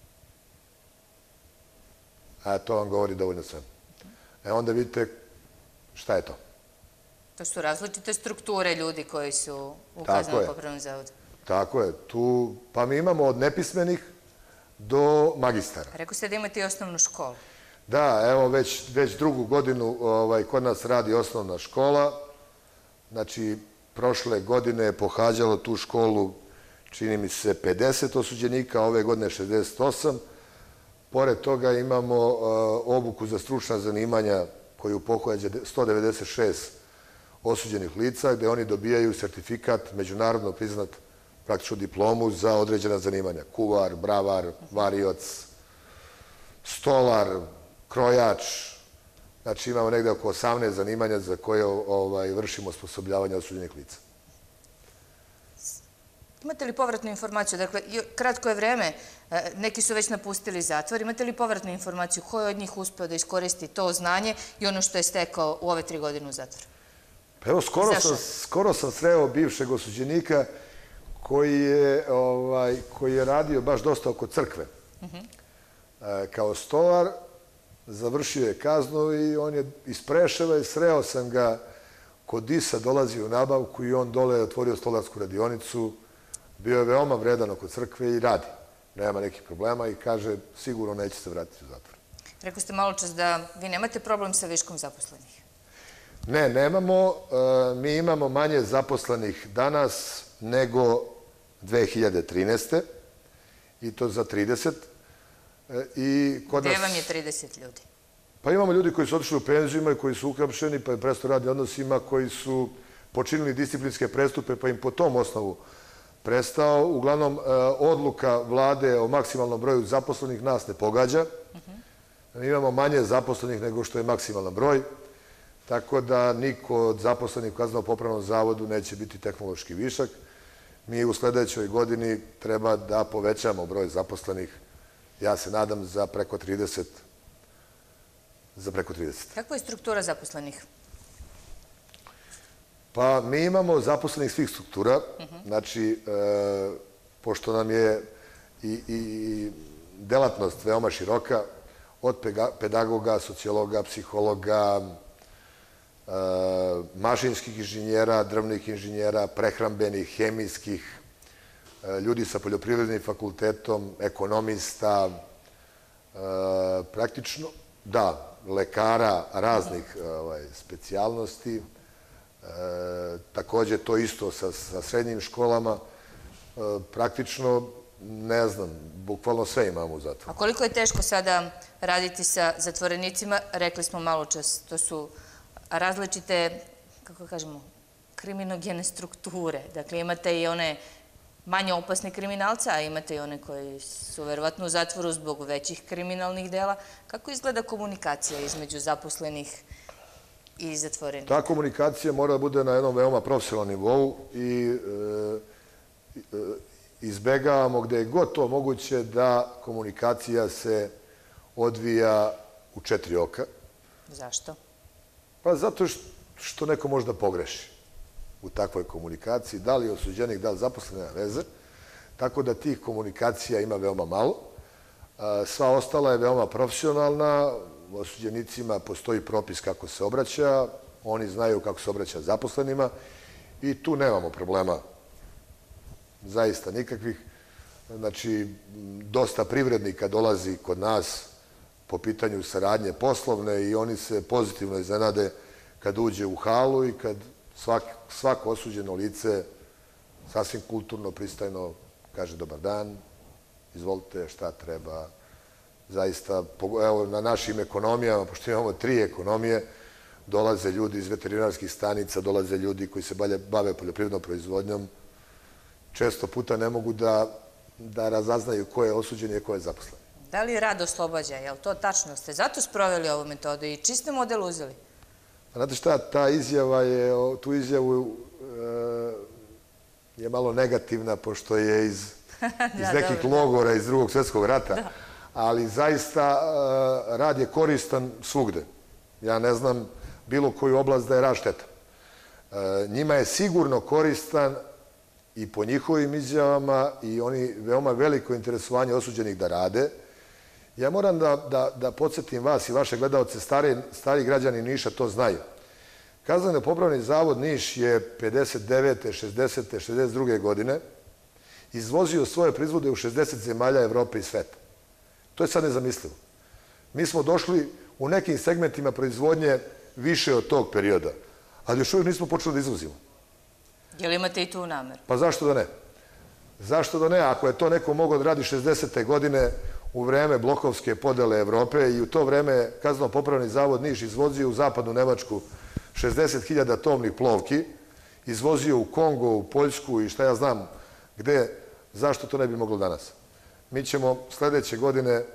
A to vam govori dovoljno sve. E onda vidite šta je to. To su različite strukture ljudi koji su u kazneno-popravnom zavodu. Tako je. Pa mi imamo od nepismenih do magistara. Rekao ste da imate i osnovnu školu. Da, evo već drugu godinu kod nas radi osnovna škola. Znači, prošle godine je pohađalo tu školu, čini mi se, pedeset osuđenika, ove godine šezdeset osam. Pored toga imamo obuku za stručna zanimanja koju pohađa sto devedeset šest osuđenih lica, gde oni dobijaju sertifikat, međunarodno priznat, praktično diplomu za određena zanimanja. Kuvar, bravar, varioc, stolar, krojač. Znači imamo negde oko osamnaest zanimanja za koje vršimo osposobljavanje osuđenih lica. Imate li povratnu informaciju? Dakle, kratko je vreme, neki su već napustili zatvor. Imate li povratnu informaciju ko je od njih uspeo da iskoristi to znanje i ono što je stekao u ove tri godine u zatvoru? Pa evo, skoro sam sreo bivšeg osuđenika koji je radio baš dosta oko crkve. Kao stolar, završio je kaznu i on je iz Preševa i sreo sam ga kod Disa, dolazio u nabavku i on dole je otvorio stolarsku radionicu. Bio je veoma vredan oko crkve i radi. Nema nekih problema i kaže sigurno neće se vratiti u zatvor. Rekao ste malo čas da vi nemate problem sa viškom zaposlenih. Ne, nemamo. Mi imamo manje zaposlenih danas nego dve hiljade trinaeste. i to za trideset. Gde vam je trideset ljudi? Pa imamo ljudi koji su otišli u penziju i koji su uhapšeni, pa je prestao radni odnos, ima koji su počinili disciplinske prestupe, pa im po tom osnovu prestao. Uglavnom, odluka vlade o maksimalnom broju zaposlenih nas ne pogađa. Mi imamo manje zaposlenih nego što je maksimalan broj, tako da niko od zaposlenih u kazneno-popravnom zavodu neće biti tehnološki višak. Mi u sledećoj godini treba da povećamo broj zaposlenih, ja se nadam, za preko trideset. Za preko trideset. Kakva je struktura zaposlenih? Pa mi imamo zaposlenih svih struktura. Znači, pošto nam je i delatnost veoma široka, od pedagoga, sociologa, psihologa, mašinskih inženjera, drvnih inženjera, prehrambenih, hemijskih, ljudi sa poljoprivrednim fakultetom, ekonomista, praktično, da, lekara raznih specijalnosti, takođe to isto sa srednjim školama, praktično, ne znam, bukvalno sve imamo u zatvoru. A koliko je teško sada raditi sa zatvorenicima? Rekli smo malo čas, to su različite, kako kažemo, kriminogene strukture. Dakle, imate i one manje opasne kriminalce, a imate i one koji su verovatno u zatvoru zbog većih kriminalnih dela. Kako izgleda komunikacija između zaposlenih i zatvorenih? Ta komunikacija mora da bude na jednom veoma profesionalnom nivou i izbegavamo gde je god to moguće da komunikacija se odvija u četiri oka. Zašto? Pa zato što neko možda pogreši u takvoj komunikaciji, da li osuđenik, da li zaposlena veze, tako da tih komunikacija ima veoma malo. Sva ostala je veoma profesionalna, osuđenicima postoji propis kako se obraća, oni znaju kako se obraća zaposlenima i tu nemamo problema, zaista nikakvih. Znači, dosta privrednika dolazi kod nas po pitanju saradnje poslovne i oni se pozitivno iznenade kad uđe u halu i kad svako osuđeno lice sasvim kulturno, pristojno kaže dobar dan, izvolite, šta treba. Zaista, evo, na našim ekonomijama, pošto imamo tri ekonomije, dolaze ljudi iz veterinarskih stanica, dolaze ljudi koji se bave poljoprivrednom proizvodnjom. Često puta ne mogu da, da razaznaju ko je osuđen i ko je zaposlen. Da li rad oslobađa? Je li to tačno? Ste zato sproveli ovu metodu i čiji ste model uzeli? Znate šta, ta izjava je, tu izjavu je malo negativna, pošto je iz nekih logora iz Drugog svjetskog rata, ali zaista rad je koristan svugde. Ja ne znam bilo koju oblast da je rad štetan. Njima je sigurno koristan i po njihovim izjavama i oni veoma veliko interesovanje osuđenih da rade. Ja moram da podsjetim vas i vaše gledalce, stari građani Niša to znaju. Kazneno-popravni zavod Niš je pedeset devete, šezdesete, šezdeset druge godine izvozio svoje proizvode u šezdeset zemalja Evrope i sveta. To je sad nezamislivo. Mi smo došli u nekim segmentima proizvodnje više od tog perioda, ali još uvijek nismo počeli da izvozimo. Je li imate i tu nameru? Pa zašto da ne? Zašto da ne? Ako je to neko mogao da radi šezdesete godine u vreme blokovske podele Evrope i u to vreme Kazneno-popravni zavod Niš izvozio u zapadnu Nemačku šezdeset hiljada tovnih plovki, izvozio u Kongo, u Poljsku i šta ja znam gde, zašto to ne bi moglo danas? Mi ćemo sledeće godine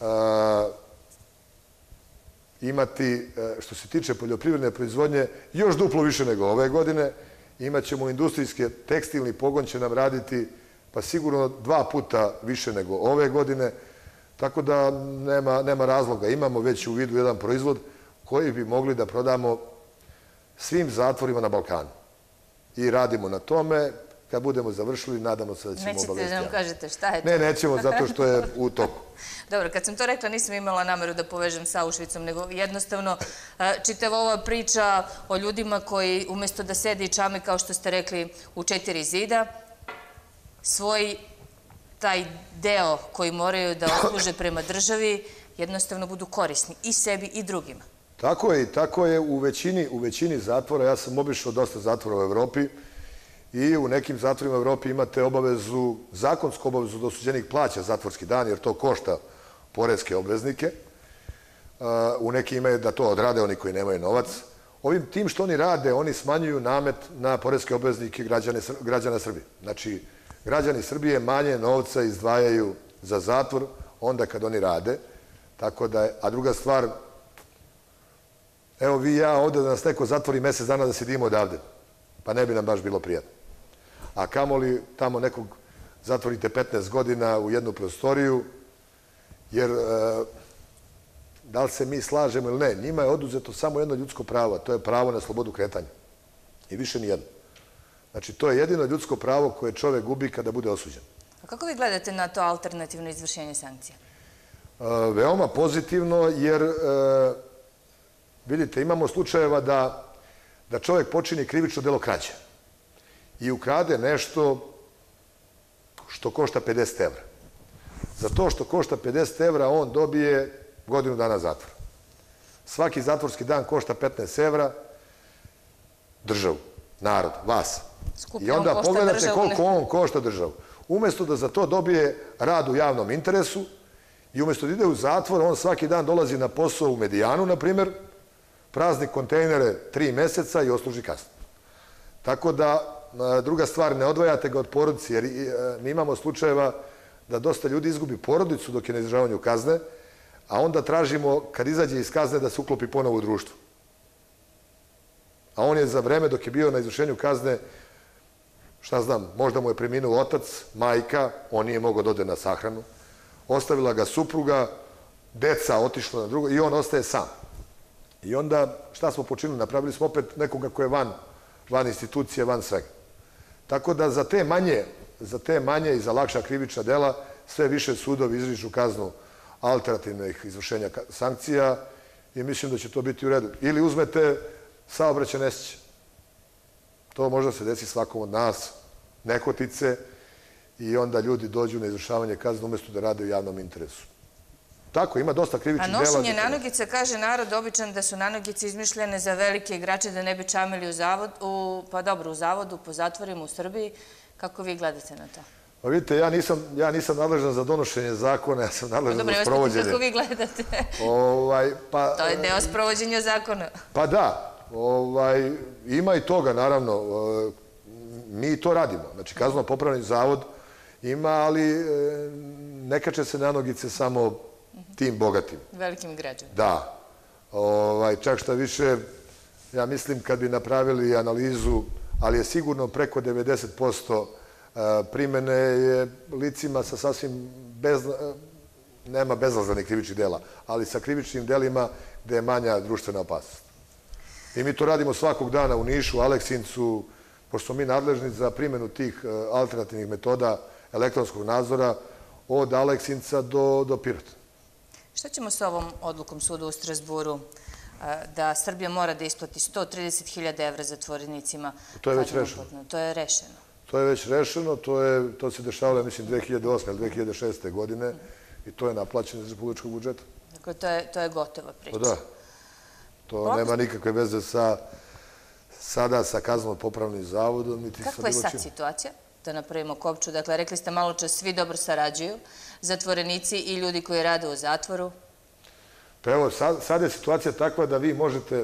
imati, što se tiče poljoprivredne proizvodnje, još duplo više nego ove godine. Imaćemo industrijske, tekstilni pogon će nam raditi pa sigurno dva puta više nego ove godine, tako da nema razloga. Imamo već u vidu jedan proizvod koji bi mogli da prodamo svim zatvorima na Balkanu. I radimo na tome. Kad budemo završili, nadamo se da ćemo obavesti. Nećete da nam kažete šta je to? Ne, nećemo, zato što je u toku. Dobro, kad sam to rekla, nisam imala nameru da povežem sa Auschwitzom, nego jednostavno čitava ova priča o ljudima koji umjesto da sede i čame, kao što ste rekli, u četiri zida, svoj taj deo koji moraju da osluže prema državi, jednostavno budu korisni i sebi i drugima. Tako je, i tako je u većini zatvora. Ja sam obišao dosta zatvora u Evropi i u nekim zatvorima u Evropi imate obavezu, zakonsku obavezu da osuđenik plaća zatvorski dan, jer to košta poreske obveznike. U nekim imaju da to odrade oni koji nemaju novac. Ovim tim što oni rade, oni smanjuju namet na poreske obveznike građana Srbije. Znači, građani Srbije manje novca izdvajaju za zatvor onda kad oni rade. Tako da, a druga stvar, evo vi i ja ovde da nas neko zatvori mesec dana da sedimo odavde, pa ne bi nam baš bilo prijatno. A kamoli tamo nekog zatvorite petnaest godina u jednu prostoriju, jer da li se mi slažemo ili ne, njima je oduzeto samo jedno ljudsko pravo, a to je pravo na slobodu kretanja. I više nijedno. Znači, to je jedino ljudsko pravo koje čovek gubi kada bude osuđen. A kako vi gledate na to alternativno izvršenje sankcija? Veoma pozitivno, jer vidite, imamo slučajeva da čovek počini krivično delo krađe i ukrade nešto što košta pedeset evra. Za to što košta pedeset evra on dobije godinu dana zatvora. Svaki zatvorski dan košta petnaest evra državu, narod, vas. I onda pogledate koliko on košta državu. Umesto da za to dobije rad u javnom interesu i umesto da ide u zatvor, on svaki dan dolazi na posao u Medijanu, na primjer, prazni kontejnere tri meseca i osluži kaznu. Tako da, druga stvar, ne odvajate ga od porodice, jer mi imamo slučajeva da dosta ljudi izgubi porodicu dok je na izdržavanju kazne, a onda tražimo, kad izađe iz kazne, da se uklopi ponovo u društvo. A on je za vreme dok je bio na izvršenju kazne, šta znam, možda mu je preminuo otac, majka, on nije mogao da ode na sahranu, ostavila ga supruga, deca otišla na drugo i on ostaje sam. I onda šta smo počinili? Napravili smo opet nekoga ko je van, van institucije, van svega. Tako da za te manje, za te manje i za lakša krivična dela sve više sudovi izriču kaznu alternativnih izvršenja sankcija i mislim da će to biti u redu. Ili uzmete saobraćajne nesreće. To možda se desi svakom od nas, nehotice, i onda ljudi dođu na izvršavanje kazne umjesto da rade u javnom interesu. Tako, ima dosta krivičnih dela. A nošenje nanogica, kaže narod običan da su nanogice izmišljene za velike igrače da ne bi čamili u zavodu, pa dobro, u zavodu, po zatvorima u Srbiji. Kako vi gledate na to? Pa vidite, ja nisam, ja nisam nadležan za donošenje zakona, ja sam nadležan za sprovođenje. Dobro, kako vi gledate? Ovaj, pa, to je deo sprovođenja zakona. Pa da, ovaj, ima i toga, naravno. Mi to radimo. Znači, kazneno-popravni zavod ima, ali ne kače se nanogice samo tim bogatim. Velikim građanima. Da. Ovaj, čak šta više, ja mislim kad bi napravili analizu, ali je sigurno preko devedeset posto primene je licima sa sasvim bez, nema bezazlenih krivičnih dela, ali sa krivičnim delima gde je manja društvena opasnost. I mi to radimo svakog dana u Nišu, Aleksincu, pošto smo mi nadležni za primjenu tih alternativnih metoda elektronskog nadzora od Aleksinca do, do Pirota. Šta ćemo sa ovom odlukom suda u Strasburu da Srbija mora da isplati sto trideset hiljada evra zatvorenicima? To je već rešeno. To je rešeno. To je već rešeno, to, je, to se dešavalo, mislim, dve hiljade osme ili dve hiljade šeste. godine i to je naplaćeno iz republičkog budžeta. Dakle, to je, to je gotova priča. To da. To nema nikakve veze sa sada sa kazneno-popravnim zavodom, niti sa bilo čim. Kakva je sad situacija? Da napravimo kopču. Dakle, rekli ste malo čas, svi dobro sarađuju, zatvorenici i ljudi koji rade u zatvoru. Pa evo, sad, sad je situacija takva da vi možete,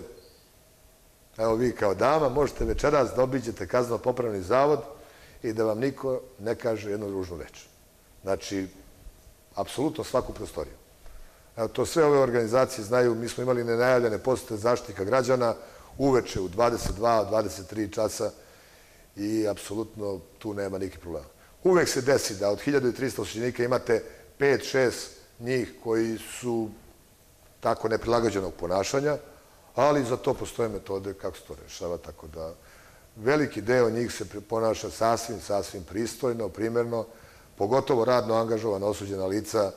evo vi kao dama, možete večeras da obiđete kazneno-popravni zavod i da vam niko ne kaže jednu ružnu reč. Znači, apsolutno svaku prostoriju. Evo, to sve ove organizacije znaju, mi smo imali nenajavljene posete Zaštitnika građana uveče u dvadeset dva, dvadeset tri časa i apsolutno tu nema nikakvih problema. Uvek se desi da od hiljadu trista osuđenika imate pet šest njih koji su tako neprilagođenog ponašanja, ali za to postoje metode kako se to rešava, tako da veliki deo njih se ponaša sasvim, sasvim pristojno, primjerno, pogotovo radno angažovana osuđena lica.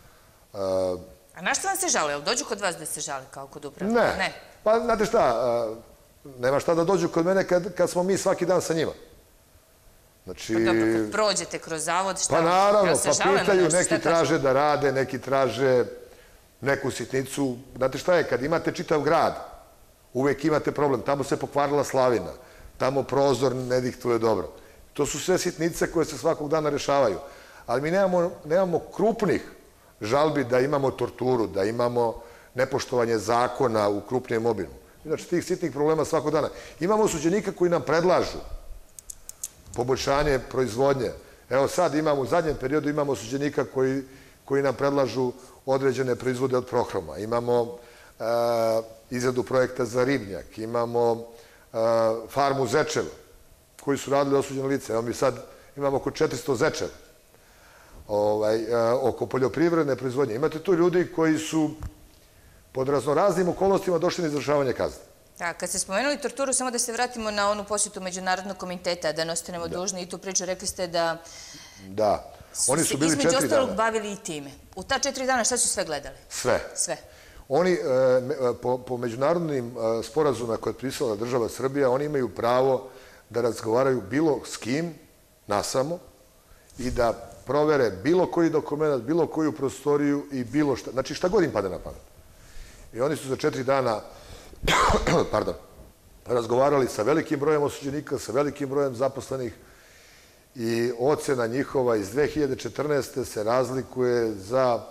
A na što vam se žale? Jel dođu kod vas da se žale kao kod uprave? Ne. Pa, znate šta, nema šta da dođu kod mene kad smo mi svaki dan sa njima. Znači... Pa dobro, kad prođete kroz zavod, šta? Pa naravno, pa pitaju, neki traže da rade, neki traže neku sitnicu. Znate šta je, kad imate čitav grad, uvek imate problem. Tamo se pokvarila slavina, tamo prozor ne diktuje dobro. To su sve sitnice koje se svakog dana rešavaju. Ali mi nemamo krupnih žalbi da imamo torturu, da imamo nepoštovanje zakona u krupnijem obimu. Znači, tih sitnih problema svakog dana. Imamo osuđenika koji nam predlažu poboljšanje proizvodnje. Evo sad imamo, u zadnjem periodu imamo osuđenika koji, koji nam predlažu određene proizvode od prohroma. Imamo e, izradu projekta za ribnjak, imamo e, farmu zečeva koji su radili osuđene lice. Evo mi sad imamo oko četiristo zečeva ovaj, e, oko poljoprivredne proizvodnje. Imate tu ljudi koji su pod raznoraznim okolnostima došli na izvršavanje kazne. Da, kad ste spomenuli torturu, samo da se vratimo na onu posjetu Međunarodnog komiteta, da ne ostanemo dužni i tu priču, rekli ste da da. Oni su bili četiri dana. Između ostalog bavili i time. U ta četiri dana šta su sve gledali? Sve. Sve. Oni, po, po međunarodnim sporazumima koje je potpisala država Srbija, oni imaju pravo da razgovaraju bilo s kim, nasamo, i da provere bilo koji dokument, bilo koju prostoriju i bilo šta. Znači šta god im pade na pamet. I oni su za četiri dana pardon, razgovarali sa velikim brojem osuđenika, sa velikim brojem zaposlenih i ocena njihova iz dve hiljade četrnaeste. se razlikuje za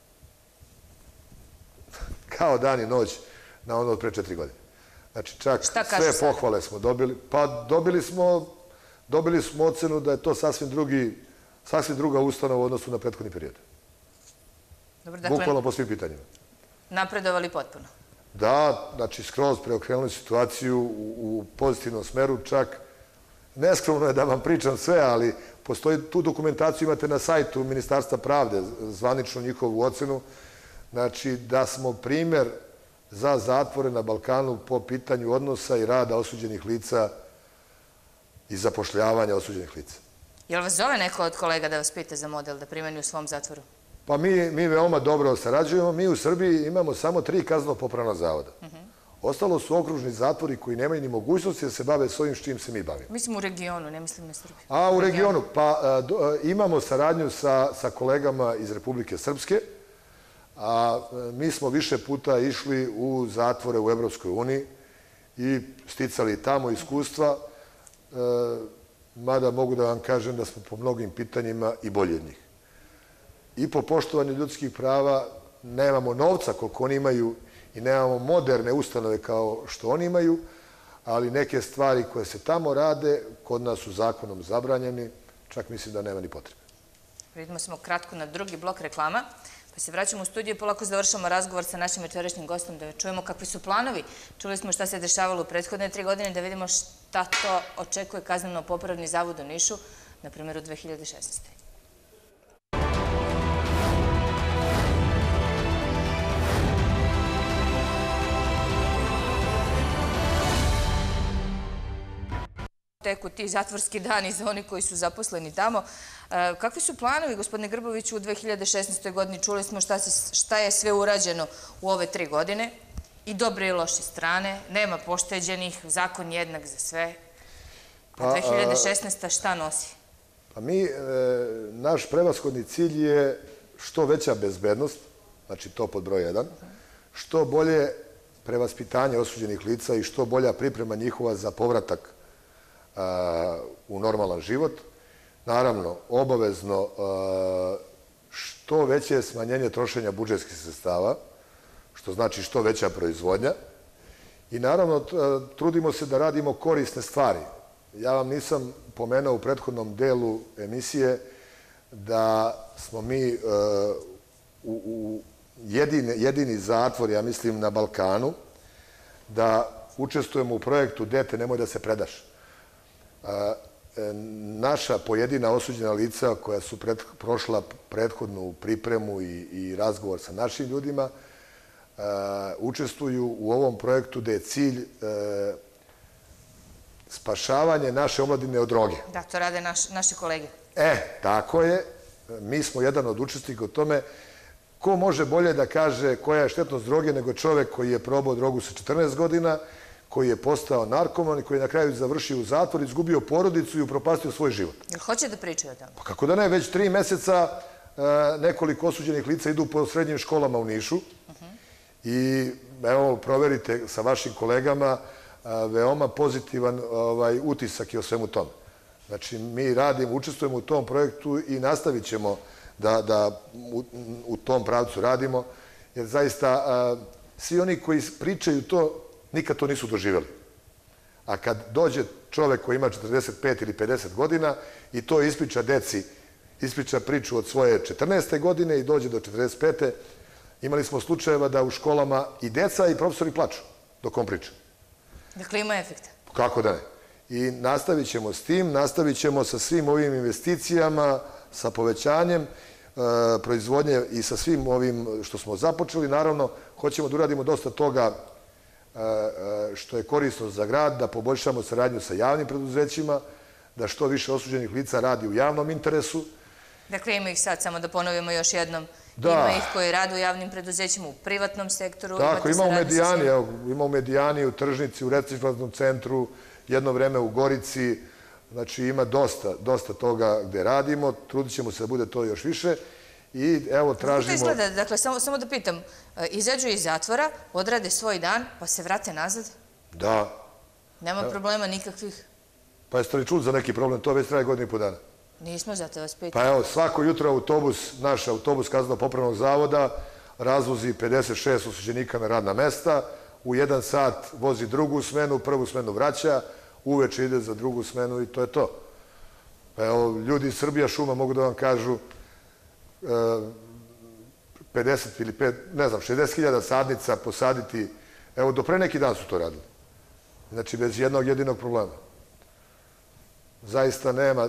kao dan i noć na ono od pre četiri godine. Znači čak sve pohvale smo dobili. Pa dobili smo, dobili smo ocenu da je to sasvim drugi, sasvim druga ustanova u odnosu na prethodni period. Bukvalno po svim pitanjima. Napredovali potpuno. Da, znači skroz preokrenuli situaciju u pozitivnom smeru, čak neskromno je da vam pričam sve, ali postoji tu dokumentaciju, imate na sajtu Ministarstva pravde, zvaničnu njihovu ocenu, znači da smo primer za zatvore na Balkanu po pitanju odnosa i rada osuđenih lica i zapošljavanja osuđenih lica. Jel vas zove neko od kolega da vas pita za model da primeni u svom zatvoru? Pa mi veoma dobro sarađujemo. Mi u Srbiji imamo samo tri kazneno-popravna zavoda. Ostalo su okružni zatvori koji nemaju ni mogućnosti da se bave s ovim s čim se mi bavimo. Mislim u regionu, ne mislim na Srbiju. A u regionu? Pa imamo saradnju sa kolegama iz Republike Srpske, a mi smo više puta išli u zatvore u Evropskoj uniji i sticali tamo iskustva, mada mogu da vam kažem da smo po mnogim pitanjima i bolji od njih. I po poštovanju ljudskih prava nemamo novca koliko oni imaju i nemamo moderne ustanove kao što oni imaju, ali neke stvari koje se tamo rade kod nas su zakonom zabranjeni, čak mislim da nema ni potrebe. Vidimo smo kratko na drugi blok reklama, pa se vraćamo u studiju i polako završamo razgovor sa našim večerašnjim gostom da čujemo kakvi su planovi. Čuli smo šta se dešavalo u prethodne tri godine, da vidimo šta to očekuje kazneno-popravni zavod u Nišu, na primjer u dve hiljade šesnaestoj. Teku ti zatvorski dani za oni koji su zaposleni tamo. Kakvi su planovi, gospodine Grboviću, u dve hiljade šesnaestoj godini? Čuli smo šta je sve urađeno u ove tri godine, i dobre i loše strane, nema pošteđenih, zakon jednak za sve. A dve hiljade šesnaesta. šta nosi? Pa mi, naš prevashodni cilj je što veća bezbednost, znači to pod broj jedan, što bolje prevaspitanje osuđenih lica i što bolja priprema njihova za povratak u normalan život. Naravno, obavezno što veće smanjenje trošenja budžetskih sredstava, što znači što veća proizvodnja. I naravno, trudimo se da radimo korisne stvari. Ja vam nisam pomenuo u prethodnom delu emisije da smo mi jedini zatvor, ja mislim, na Balkanu, da učestvujemo u projektu Dete, nemoj da se predaš. Naša pojedina osuđena lica koja su prošla prethodnu pripremu i razgovor sa našim ljudima učestvuju u ovom projektu gde je cilj spašavanje naše omladine od droge. Da, to rade naše kolege. E, tako je. Mi smo jedan od učesnika u tome. Ko može bolje da kaže koja je štetnost droge nego čovek koji je probao drogu sa četrnaest godina, koji je postao narkoman i koji je na kraju završio u zatvor, izgubio porodicu i upropastio svoj život. Jel hoće da pričaju o tome? Pa kako da ne, već tri meseca nekoliko osuđenih lica idu po srednjim školama u Nišu i evo, proverite sa vašim kolegama, veoma pozitivan utisak je o svemu tome. Znači, mi radimo, učestvujemo u tom projektu i nastavit ćemo da u tom pravcu radimo, jer zaista svi oni koji pričaju to nikad to nisu doživjeli. A kad dođe čovek koji ima četrdeset pet ili pedeset godina i to ispriča deci, ispriča priču od svoje četrnaeste godine i dođe do četrdeset pete imali smo slučajeva da u školama i deca i profesori plaču dok on priča. Dakle, ima efekta. Kako da ne. I nastavit ćemo s tim, nastavit ćemo sa svim ovim investicijama, sa povećanjem proizvodnje i sa svim ovim što smo započeli. Naravno, hoćemo da uradimo dosta toga što je korisno za grad, da poboljšamo saradnju sa javnim preduzećima, da što više osuđenih lica radi u javnom interesu. Dakle, ima ih sad, samo da ponovimo još jednom, ima ih koji rade u javnim preduzećima, u privatnom sektoru. Tako, ima u Medijani, ima u Medijani, u Tržnici, u reciklažnom centru, jedno vreme u Gorici, znači ima dosta, dosta toga gde radimo, trudit ćemo se da bude to još više. I evo tražimo... Kako to izgleda? Dakle, samo da pitam, izađu iz zatvora, odrade svoj dan, pa se vrate nazad? Da. Nema problema nikakvih? Pa jeste li čuli za neki problem? To već traje godinu i po dana. Nismo, zato vas pitam. Pa evo, svako jutro autobus, naš autobus kazneno-popravnog zavoda razvozi pedeset šest osuđenika na radna mesta, u jedan sat vozi drugu smenu, prvu smenu vraća, uveče ide za drugu smenu i to je to. Pa evo, ljudi iz Srbija šuma mogu da vam kažu pedeset ili pet, ne znam, šezdeset hiljada sadnica posaditi, evo, do pre neki dan su to radili. Znači, bez jednog jedinog problema. Zaista nema.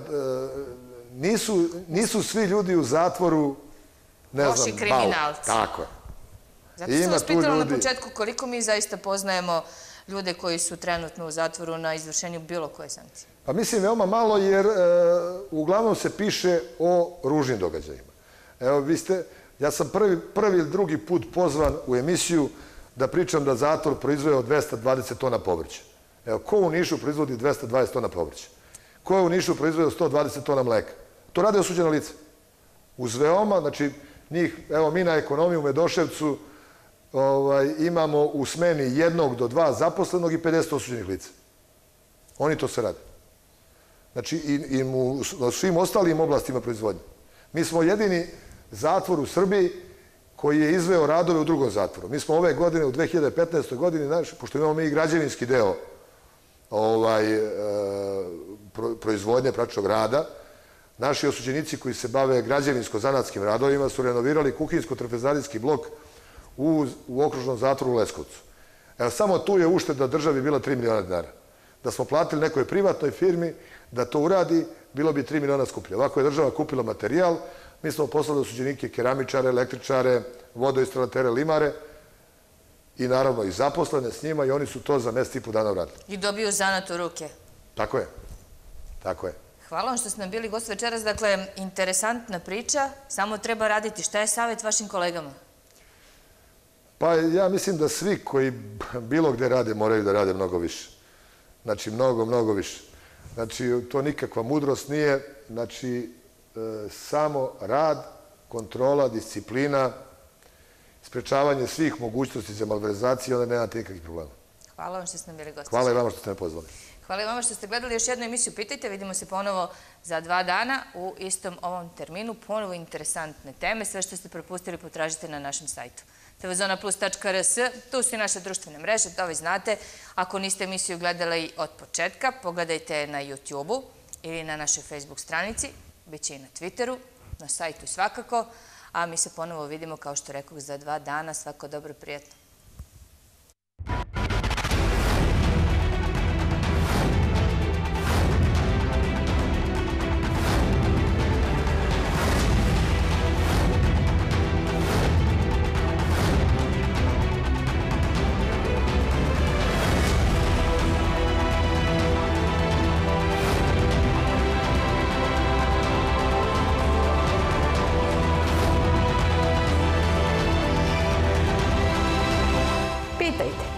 Nisu svi ljudi u zatvoru, ne znam, loši kriminalci. Tako je. Zato sam vas pitala na početku koliko mi zaista poznajemo ljude koji su trenutno u zatvoru na izvršenju bilo koje sankcije. Pa mislim veoma malo jer uglavnom se piše o ružnim događajima. Evo vi ste, ja sam prvi ili drugi put pozvan u emisiju da pričam da zatvor proizveo dvesta dvadeset tona povrća. Evo, ko u Nišu proizvodi dvesta dvadeset tona povrća? Ko je u Nišu proizveo sto dvadeset tona mleka? To rade osuđena lica. Uz veoma, znači, njih, evo mi na ekonomiji u Medoševcu imamo u smeni jednog do dva zaposlenog i pedeset osuđenih lica. Oni to se rade. Znači, i u svim ostalim oblastima proizvodnje. Mi smo jedini zatvor u Srbiji koji je izveo radove u drugom zatvoru. Mi smo ove godine, u dve hiljade petnaestoj godini, pošto imamo mi i građevinski deo proizvodnje, praktičnog rada, naši osuđenici koji se bave građevinsko-zanatskim radovima su renovirali kuhinjsko-trpezarijski blok u okružnom zatvoru u Leskovcu. Evo, samo tu je ušteda državi bila tri miliona dinara. Da smo platili nekoj privatnoj firmi da to uradi, bilo bi tri miliona skuplje. Ovako je država kupila materijal, mi smo poslali osuđenike keramičare, električare, vodoinstalatere, limare i naravno i zaposlene s njima i oni su to za mesec i po dana uradili. I dobiju zanat u ruke. Tako je. Tako je. Hvala vam što ste nam bili gost večeras. Dakle, interesantna priča, samo treba raditi. Šta je savjet vašim kolegama? Pa ja mislim da svi koji bilo gde rade moraju da rade mnogo više. Znači, mnogo, mnogo više. Znači, to nikakva mudrost nije. Znači, samo rad, kontrola, disciplina, sprečavanje svih mogućnosti za malverzacije, onda nemate nikakvih problema. Hvala vam što ste nam bili gosti. Hvala i vama što ste me pozvali. Hvala i vama što ste gledali još jednu emisiju Pitajte. Vidimo se ponovo za dva dana u istom ovom terminu. Ponovo interesantne teme. Sve što ste propustili potražite na našem sajtu. te ve zona plus tačka er es, tu su i naše društvene mreže, to vi znate. Ako niste emisiju gledali od početka, pogledajte je na YouTube-u ili na našoj Facebook stranici, bit će i na Twitteru, na sajtu svakako, a mi se ponovo vidimo, kao što rekao, za dva dana. Svako dobro, prijatno. Pitajte.